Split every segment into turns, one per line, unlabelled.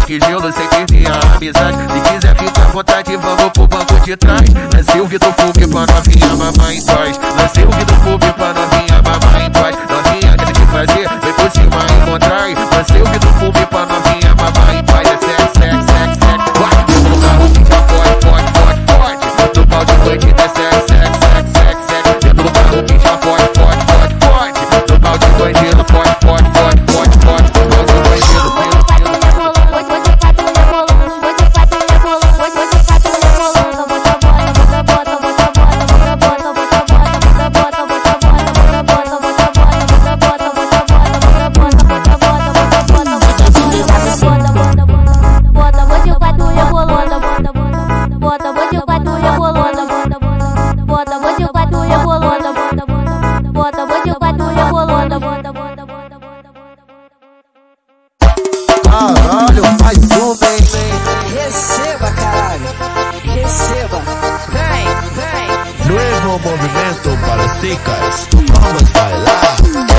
sigilo sem perder a amizade. Se quiser ficar à vontade, vamos pro banco de trás. Lancei o vidro Fube pra novinha mamar em paz. Lancei o vidro Fube pra novinha mamar em paz. Novinha quer te fazer, vem por cima e contrai. Lancei o vidro Fube pra novinha mamar em paz. É sexo, sexo, sexo, sexo. Vai, dentro do carro que já pode, pode, pode, pode. No pau de bandido é sexo, sexo, sexo, sexo, sexo. Dentro do carro que já pode, pode, pode, pode. No pau de bandido pode, pode, pode, pode, pode. No pau de bandido,
caralho, mais um, vem.
Receba, caralho. Receba. Vem, vem.
Novo movimento para as chicas. Vamos bailar.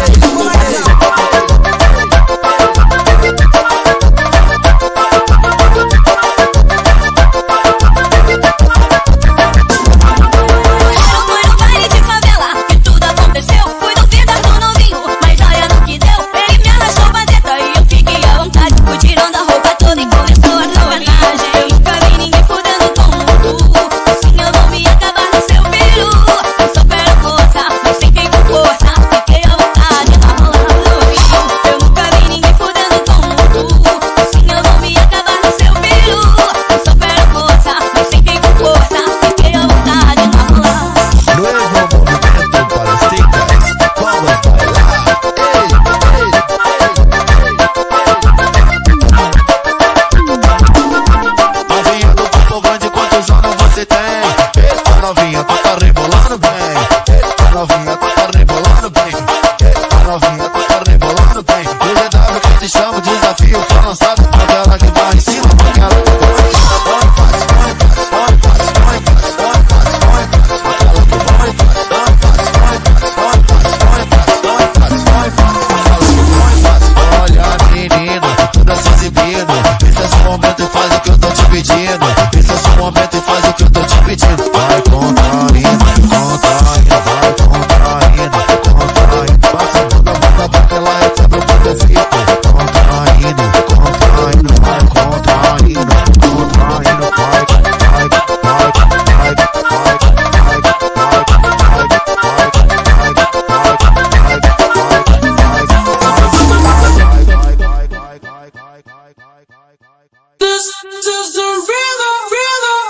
Tirando a roupa toda e começou a sacanagem. Eu nunca vi ninguém fudendo como tu. Assim eu vou me acabar no seu peru. Eu só quero força, mas sem quem com força. Fiquei à vontade na rola no rio. Eu nunca vi ninguém fudendo como tu. Assim eu vou me acabar no seu peru. Eu só quero força, mas sem quem com força. Fiquei à vontade na rola.
Novo movimento para as chicas. Vamos bailar. Eita novinha, tu tá rebolando bem. Eita novinha, tu tá rebolando bem. Eita novinha, tu tá rebolando bem. O GW que eu te chamo, desafio foi lançado. Aquela que vai em cima, aquela que vai em cima. Olha menina, toda se exibindo. Esse é seu momento e faz o que eu tô te pedindo. Esse é seu momento e faz o que eu tô te pedindo. Vai contraindo, contraindo, vai contraindo, contraindo. Passa toda a boca pra que ela recebe o defeito. Contraindo, contraindo, vai contraindo, contraindo, vai, vai, vai, vai, vai,
This is the rhythm, rhythm.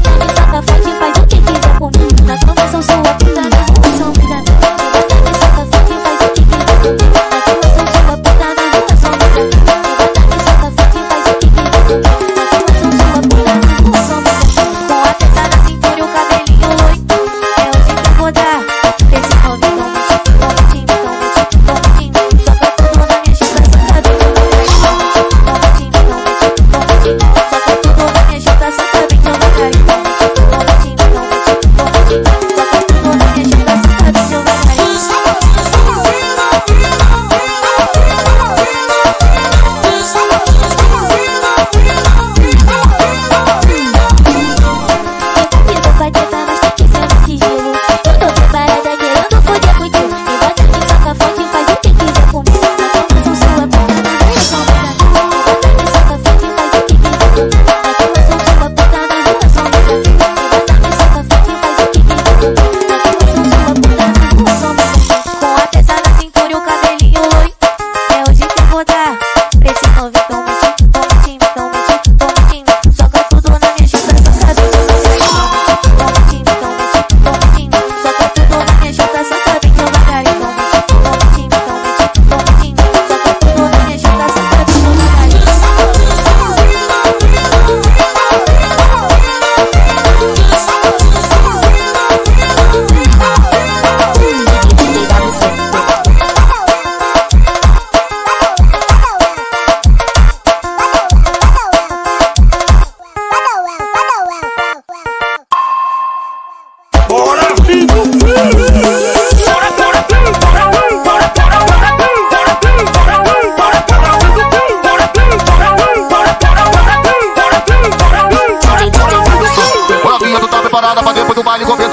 Sua puta, não são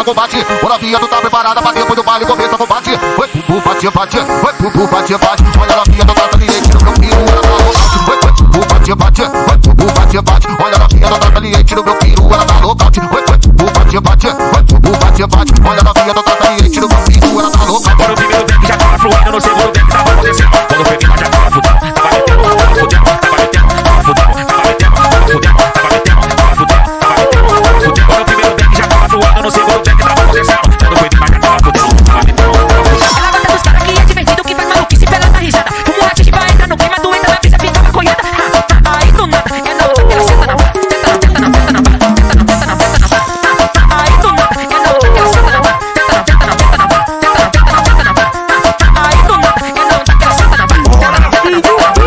começa combate. Ô novinha, tu tá preparada pra depois do baile começa combate. Oi, bubu, bate, bate. Oi, bubu, bate, bate. Olha novinha, tu tá saliente no meu piru, ela tá nocaute. Oi, bubu, bate, bate. Oi, bubu, bate, bate. Olha novinha, tu tá saliente no meu piru, ela tá nocaute. Oi, bubu, bate, bate. Oi, bubu, bate, bate. Olha novinha, tu tá saliente no meu piru, ela tá nocaute.
Quando o primeiro deck já tava fluindo, no segundo deck tava acontecendo. Quando o primeiro já tava fudendo, tava metendo, tava fudendo, tava metendo, tava fudendo, tava metendo, tava fudendo, tava metendo, tava fudendo, tava metendo, tava fudendo. Quando o primeiro deck já tava fluindo, no segundo deck tava acontecendo. Quando o primeiro já tava fudendo, tava metendo, tava fudendo.
Ela gosta dos caras que é divertido, que faz maluquice pela da risada. Fumo rachixe vai entrar no clima, tu entra na pista, fica maconhada. Aí do nada, é na outra que ela senta na barra. Senta na festa na barra, senta na festa na festa na barra. Aí do nada, é na outra que ela senta na barra. Senta na festa na festa na barra, senta na festa na festa na barra. Aí do nada, é na outra que ela senta na barra. Senta na festa na festa na barra.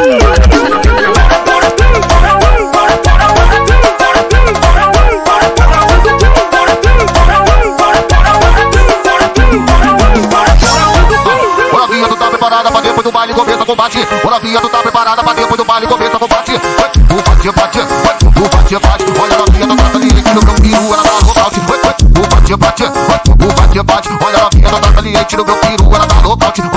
Ô novinha, tu tá preparada pra depois do baile começa combate. Ô novinha, tu tá preparada pra depois do baile começa combate. Oi, bubu, bate, bate. Oi, bubu, bate, bate. Olha novinha, tu tá saliente no meu piru, ela tá nocaute. Oi, bubu, bate, bate. Oi, bubu, bate, bate. Olha novinha, tu tá saliente no meu piru, ela tá nocaute.